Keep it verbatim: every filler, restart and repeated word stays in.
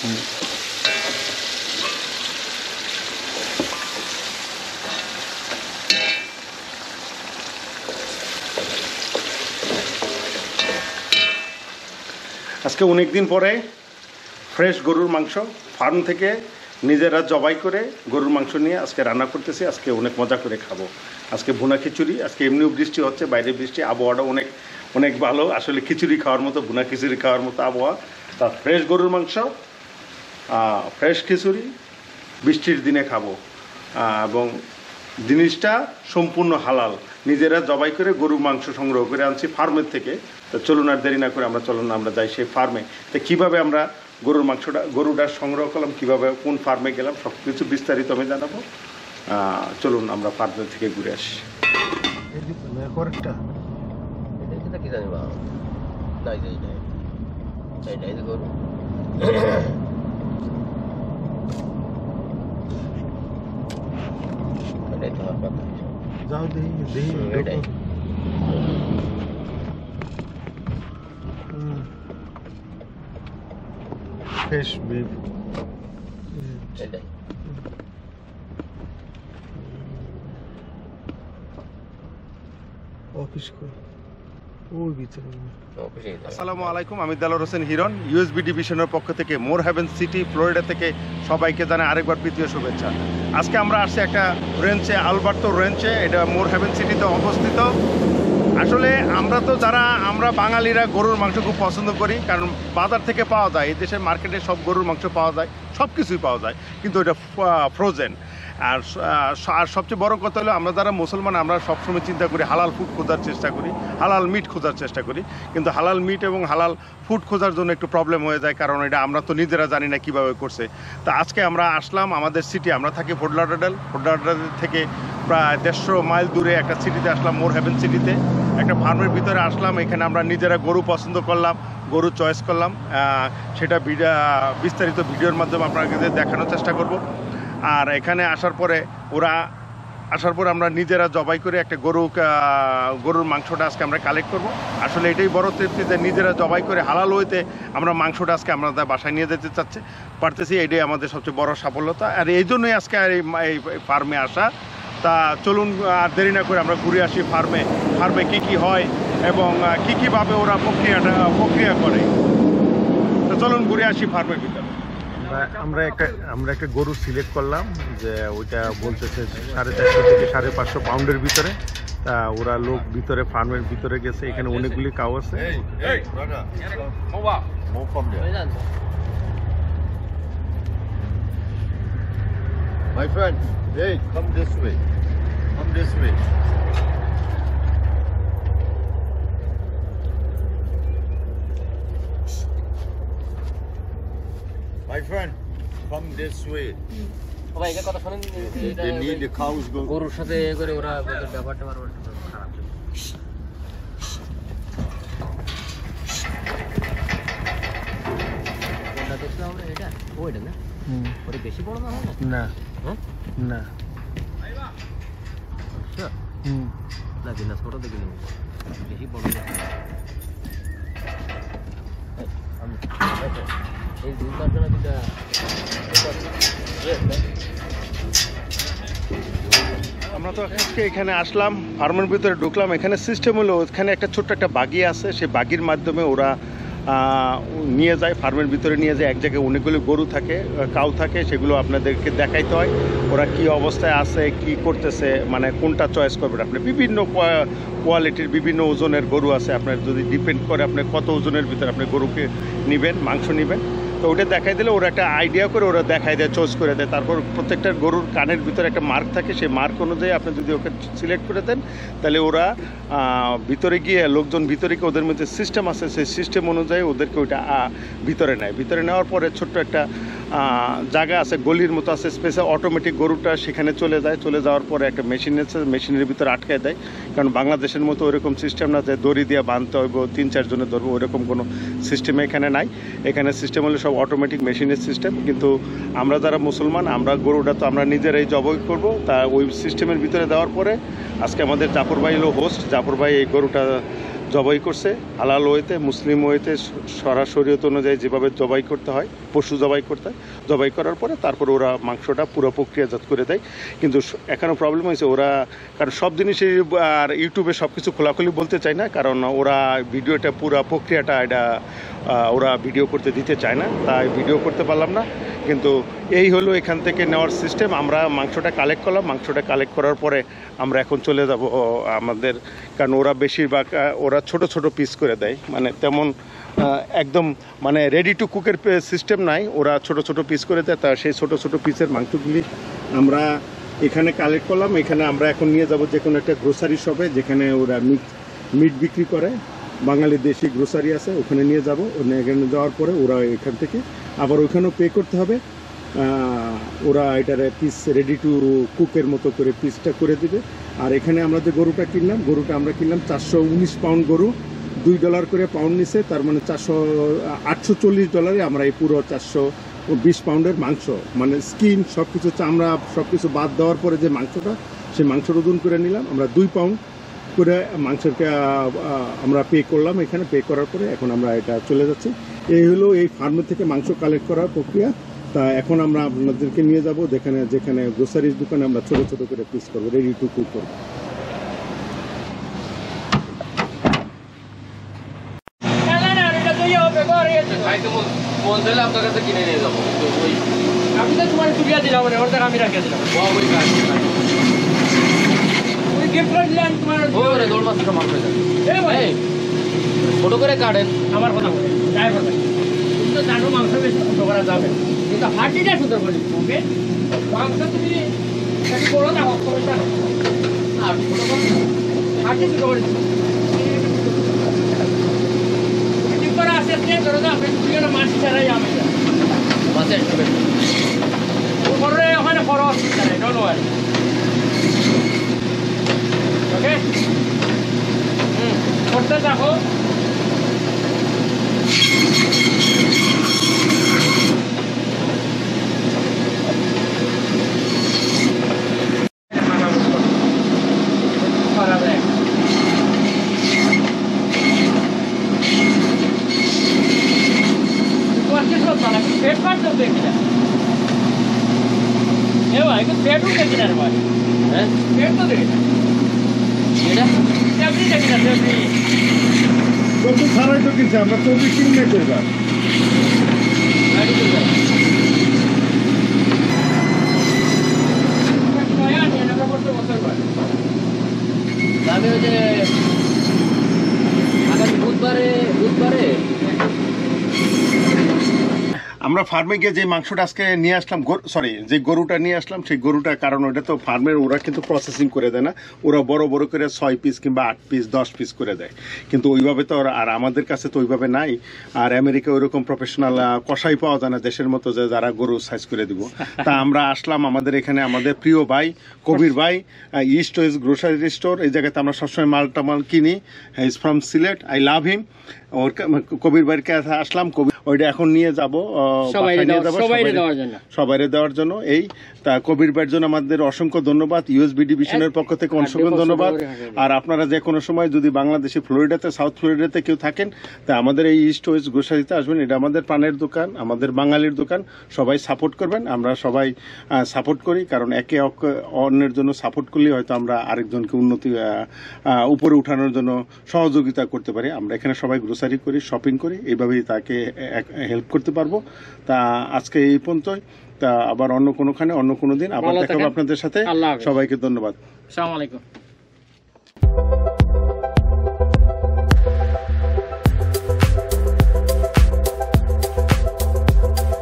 আজকে অনেক দিন পরে ফ্রেশ গরুর মাংস ফার্ম থেকে নিজেরা জবাই করে গরুর মাংস নিয়ে আজকে রান্না করতেছি। আজকে অনেক মজা করে খাবো। আজকে ভুনা খিচুড়ি, আজকে এমনিও বৃষ্টি হচ্ছে, বাইরে বৃষ্টি, আবহাওয়াটা অনেক অনেক ভালো। আসলে খিচুড়ি খাওয়ার মতো, ভুনা খিচুড়ি খাওয়ার মতো আবহাওয়া। তা ফ্রেশ গরুর মাংস, ফ্রেশ খিচুড়ি বৃষ্টির দিনে খাবো, এবং জিনিসটা সম্পূর্ণ হালাল। নিজেরা জবাই করে গরুর মাংস সংগ্রহ করে আনছি ফার্মের থেকে। তো চলুন আর দেরি না করে আমরা চলুন আমরা যাই সেই ফার্মে। তো কীভাবে আমরা গরুর মাংসটা গরুটা সংগ্রহ করলাম, কীভাবে কোন ফার্মে গেলাম, সব কিছু বিস্তারিত আমি জানাবো। চলুন আমরা ফার্মের থেকে ঘুরে আসি। যাও দেখি দেখি ফ্রেশ বিফ অফিস করে ওই ভিতরে। আসসালামু আলাইকুম, আমি দেলোয়ার হোসেন হিরণ, ইউএসবি ডিভিশনের পক্ষ থেকে মোর হেভেন সিটি ফ্লোরিডা থেকে সবাইকে জানাই আরেকবার প্রীতীয় শুভেচ্ছা। আজকে আমরা আসছি একটা রেঞ্চে, আলবার্তো রেঞ্চে, এটা মোর হেভেন সিটিতে অবস্থিত। আসলে আমরা তো যারা আমরা বাঙালিরা গরুর মাংস খুব পছন্দ করি, কারণ বাজার থেকে পাওয়া যায়, এই দেশের মার্কেটে সব গরুর মাংস পাওয়া যায়, সব কিছুই পাওয়া যায়, কিন্তু এটা ফ্রোজেন। আর আর সবচেয়ে বড় কথা হলো আমরা যারা মুসলমান, আমরা সবসময় চিন্তা করি হালাল ফুড খোঁজার চেষ্টা করি, হালাল মিট খোঁজার চেষ্টা করি, কিন্তু হালাল মিট এবং হালাল ফুড খোঁজার জন্য একটু প্রবলেম হয়ে যায়, কারণ এটা আমরা তো নিজেরা জানি না কীভাবে করছে। তো আজকে আমরা আসলাম আমাদের সিটি, আমরা থাকি ফোর্ট লডারডেল, ফোর্ট লডারডেল থেকে প্রায় দেড়শো মাইল দূরে একটা সিটিতে আসলাম, মোর হেভেন সিটিতে একটা ফার্মের ভিতরে আসলাম। এখানে আমরা নিজেরা গরু পছন্দ করলাম, গরু চয়েস করলাম, সেটা বিস্তারিত ভিডিওর মাধ্যমে আপনাদের দেখানোর চেষ্টা করব। আর এখানে আসার পরে ওরা আসার পরে আমরা নিজেরা জবাই করে একটা গরু গরুর মাংসটা আজকে আমরা কালেক্ট করব। আসলে এটাই বড় তৃপ্তি যে নিজেরা জবাই করে হালাল হইতে আমরা মাংসটা আজকে আমরা বাসায় নিয়ে যেতে চাচ্ছি পারতেছি, এটাই আমাদের সবচেয়ে বড় সাফল্যতা। আর এই জন্যই আজকে আর এই ফার্মে আসা। তা চলুন আর দেরি না করে আমরা ঘুরে আসি ফার্মে, ফার্মে কী কী হয় এবং কী কীভাবে ওরা প্রক্রিয়াটা প্রক্রিয়া করে। তো চলুন ঘুরে আসি ফার্মের ভিতরে। আমরা একটা আমরা একটা গরু সিলেক্ট করলাম, যে ওইটা বলতেছে সাড়ে চারশো থেকে সাড়ে পাঁচশো পাউন্ডের ভিতরে। তা ওরা লোক ভিতরে ফার্মের ভিতরে গেছে, এখানে অনেকগুলি কাউ আছে। My friend, hey, come this way. Come this way. My friend, come this way. ভাই এটা কথা শুনেন, They need the cows go. গরুর সাথে করে ওরা ওদের ব্যাপারটা মারবার খারাপ। কোনটা দেখলাম আমরা, এটা ওইটা না? হুম, ওটা বেশি বড় না হয় না? না হ্যাঁ না, আচ্ছা হুম না, দিনাজ ফটো দেখে নেব, বেশি বড় না। এই দুইটা জন্য দুটা আমরা তো আজকে এখানে আসলাম, ফার্মের ভিতরে ঢুকলাম। এখানে সিস্টেম হলো, এখানে একটা ছোট্ট একটা বাগি আছে, সেই বাগির মাধ্যমে ওরা নিয়ে যায়, ফার্মের ভিতরে নিয়ে যায়। এক জায়গায় অনেকগুলো গরু থাকে, কাউ থাকে, সেগুলো আপনাদেরকে দেখাইতে হয় ওরা কি অবস্থায় আছে, কি করতেছে, মানে কোনটা চয়েস করবেন আপনি। বিভিন্ন কোয়ালিটির বিভিন্ন ওজনের গরু আছে, আপনার যদি ডিপেন্ড করে আপনি কত ওজনের ভিতরে আপনি গরুকে নেবেন, মাংস নেবেন। তো ওটা দেখাই দিলে ওরা একটা আইডিয়া করে ওরা দেখাই দেয়, চয়েস করে দেয়। তারপর প্রত্যেকটা গরুর কানের ভিতরে একটা মার্ক থাকে, সেই মার্ক অনুযায়ী আপনি যদি ওকে সিলেক্ট করে দেন, তাহলে ওরা ভিতরে গিয়ে লোকজন ভিতরে গিয়ে ওদের মধ্যে সিস্টেম আছে, সেই সিস্টেম অনুযায়ী ওদেরকে ওইটা ভিতরে নেয়। ভিতরে নেওয়ার পরে ছোট্ট একটা জায়গা আছে, গলির মতো আছে, স্পেশাল অটোমেটিক গরুটা সেখানে চলে যায়। চলে যাওয়ার পরে একটা মেশিন আছে, মেশিনের ভিতরে আটকায় দেয়। কারণ বাংলাদেশের মতো ওইরকম সিস্টেম না যে দড়ি দিয়ে বাঁধতে হইব, তিন চারজনে ধরবো, ওইরকম কোনো সিস্টেম এখানে নাই। এখানে সিস্টেম হলে সব অটোমেটিক মেশিনের সিস্টেম। কিন্তু আমরা যারা মুসলমান, আমরা গরুটা তো আমরা নিজেরাই জবাই করব। তা ওই সিস্টেমের ভিতরে দেওয়ার পরে আজকে আমাদের জাফর ভাই হলো হোস্ট। জাফর ভাই এই গরুটা জবাই করছে হালাল ওয়েতে, মুসলিম ওয়েতে, শরীয়ত অনুযায়ী যেভাবে জবাই করতে হয়, পশু জবাই করতে হয়, জবাই করার পরে তারপর ওরা মাংসটা পুরো প্রক্রিয়াজাত করে দেয়। কিন্তু এখানে প্রবলেম হয়েছে ওরা, কারণ সব জিনিসই আর ইউটিউবে সব কিছু খোলাখুলি বলতে চায় না, কারণ ওরা ভিডিওটা পুরো প্রক্রিয়াটা এটা ওরা ভিডিও করতে দিতে চায় না, তাই ভিডিও করতে পারলাম না। কিন্তু এই হলো এখান থেকে নেওয়ার সিস্টেম। আমরা মাংসটা কালেক্ট করলাম, মাংসটা কালেক্ট করার পরে আমরা এখন চলে যাব আমাদের, কারণ ওরা বেশিরভাগ ওরা ছোট ছোট পিস করে দেয়, মানে তেমন একদম মানে রেডি টু কুকের সিস্টেম নাই, ওরা ছোট ছোট পিস করে দেয়। তা সেই ছোট ছোট পিসের মাংসগুলি আমরা এখানে কালেক্ট করলাম। এখানে আমরা এখন নিয়ে যাব যে কোনো একটা গ্রোসারি শপে, যেখানে ওরা মিট মিট বিক্রি করে, বাঙালি দেশি গ্রোসারি আছে, ওখানে নিয়ে যাব। এখানে যাওয়ার পরে ওরা এখান থেকে আবার ওখানেও পে করতে হবে। ওরা এটার পিস রেডি টু কুকের মতো করে পিসটা করে দিবে। আর এখানে আমরা যে গরুটা কিনলাম, গরুটা আমরা কিনলাম চারশো উনিশ পাউন্ড গরু, দুই ডলার করে পাউন্ড নিছে, তার মানে চারশো আটশো চল্লিশ ডলারে আমরা এই পুরো চারশো বিশ পাউন্ডের মাংস, মানে স্কিন সব কিছু চামড়া সব কিছু বাদ দেওয়ার পরে যে মাংসটা, সেই মাংসর ওজন করে নিলাম আমরা দুই পাউন্ড করে মাংসকে আমরা পে করলাম। এখানে পে করার পরে এখন আমরা এটা চলে যাচ্ছি। এই হলো এই ফার্মের থেকে মাংস কালেক্ট করার প্রক্রিয়া। তা এখন আমরা আপনাদেরকে নিয়ে যাব যেখানে যেখানে গ্রোসারির দোকানে আমরা ছোটো ছোটো করে পিস করবো, রেডি টু কুক করবো। আমি তো তোমার তুলিয়া দিলাম, ওর থেকে আমি রাখিয়ে দিলাম। ছোট করে কাটেন, আমার কথা বলে তুমি তো জানো মাংস বেশি ছোট করা যাবে, কিন্তু হাঁটিটা সুন্দর করে ওকে। মাংস তুমি বড় না হোক সমস্যা নেই, হাঁটি ছোট করে ঠিক করে আসে ধরো না, আপনি মাছ ছাড়াই আমি মাছের ওপরে ওখানে খরচ ডোন্ট ওয়ারি। ওকে, হুম, করতে থাকো। पेट काट दो देखिए, ये भाई को पेट उठ के ना भाई, हैं पेट तो दे ये ना सब्जी देखिए ना सब्जी तो तो सारा तो किसे हम तो भी किन में कोई बात गाड़ी को नया नहीं ना पर तो बसर भाई दामे हो जे আগামী বুধবারে বুধবারে আমরা ফার্মে গিয়ে যে মাংসটা আজকে নিয়ে আসলাম, সরি যে গরুটা নিয়ে আসলাম, সেই গরুটা, কারণ ওটা তো ফার্মের ওরা কিন্তু প্রসেসিং করে দেয় না, ওরা বড় বড় করে ছয় পিস কিংবা আট পিস দশ পিস করে দেয়, কিন্তু ওইভাবে তো আর আমাদের কাছে তো ওইভাবে নাই। আর আমেরিকা ওইরকম প্রফেশনাল কষাই পাওয়া যায় না দেশের মতো, যে যারা গরু সাইজ করে দিব। তা আমরা আসলাম আমাদের এখানে, আমাদের প্রিয় ভাই কবির ভাই, ইস্ট ওয়েস্ট গ্রোসারি স্টোর, এই জায়গাতে আমরা সবসময় মালটা মাল কিনি। Is from Sylhet, I love him. ওর কবির ভাইয়ের কাছে আসলাম, কবির ওইটা এখন নিয়ে যাবো সবাই দেওয়ার জন্য। এই তা কবির ভাইয়ের জন্য আমাদের অসংখ্য ধন্যবাদ, ইউএসবি ডিভিশনের পক্ষ থেকে অসংখ্য ধন্যবাদ। আর আপনারা যে কোনো সময় যদি বাংলাদেশে ফ্লোরিডাতে, সাউথ ফ্লোরিডাতে কেউ থাকেন, তা আমাদের এই ইস্ট ওয়েস্ট গ্রোসারিতে আসবেন। এটা আমাদের পানের দোকান, আমাদের বাঙালির দোকান, সবাই সাপোর্ট করবেন। আমরা সবাই সাপোর্ট করি, কারণ একে অন্যের জন্য সাপোর্ট করলে হয়তো আমরা আরেকজনকে উন্নতি উপরে উঠানোর জন্য সহযোগিতা করতে পারি। আমরা এখানে সবাই গ্রোসারি করি, শপিং করি, এইভাবেই তাকে হেল্প করতে পারবো। তা আজকে এই পর্যন্তই, তা আবার অন্য কোনোখানে অন্য কোনো দিন আবার দেখা হবে আপনাদের সাথে। সবাইকে ধন্যবাদ। আসসালামু আলাইকুম।